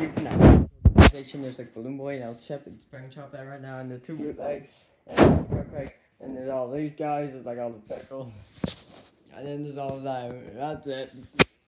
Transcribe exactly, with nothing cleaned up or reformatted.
you for now. There's like Balloon Boy and El Chip and Spring Chop there right now, and the two bootlegs, and Craig, and there's all these guys, there's like all the pickle, and then there's all of that. That's it.